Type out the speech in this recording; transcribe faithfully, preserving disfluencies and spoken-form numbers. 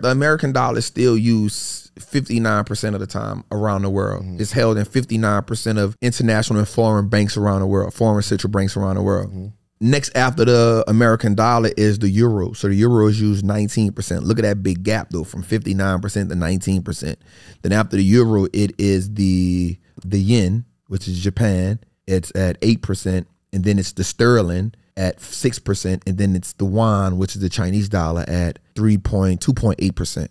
The American dollar is still used fifty-nine percent of the time around the world. Mm-hmm. It's held in fifty-nine percent of international and foreign banks around the world, foreign central banks around the world. Mm-hmm. Next after the American dollar is the euro. So the euro is used nineteen percent. Look at that big gap though, from fifty-nine percent to nineteen percent. Then after the euro, it is the the yen, which is Japan. It's at eight percent. And then it's the sterling at six percent. And then it's the yuan, which is the Chinese dollar, at three point two point eight percent.